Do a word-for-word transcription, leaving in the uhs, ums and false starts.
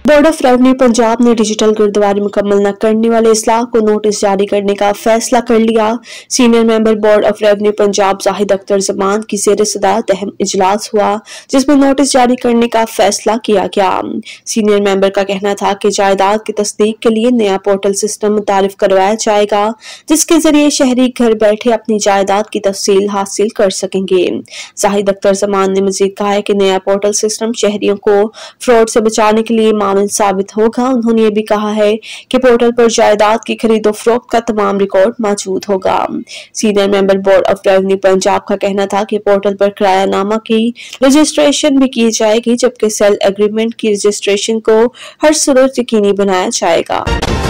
Board of revenue Punjab ने digital गिरदावरी मुकम्मल न करने वाले इस्लाह को नोटिस जारी करने का फैसला कर लिया। Senior member board of revenue Punjab Zahid Akhtar Zaman की जेर सदारत अहम इजलास हुआ, जिसमें नोटिस जारी करने का फैसला किया गया। सीनियर मेंबर का कहना था कि जायदाद की तस्दीक के लिए नया पोर्टल सिस्टम मुतारिफ करवाया जाएगा, जिसके जरिए शहरी घर बैठे अपनी जायदाद की तफसील हासिल कर सकेंगे। जाहिद अख्तर जमान ने मजीद कहा है कि नया पोर्टल सिस्टम शहरियों को फ्रॉड से बचाने के लिए मामूल साबित होगा। उन्होंने ये भी कहा है कि पोर्टल पर जायदाद की खरीदो फरोख्त का तमाम रिकॉर्ड मौजूद होगा। Senior member board of revenue Punjab का कहना था कि पोर्टल पर किरायानामा की रजिस्ट्रेशन भी की जाएगी, जबकि सेल एग्रीमेंट की रजिस्ट्रेशन को हर सूरत यकीनी बनाया जाएगा।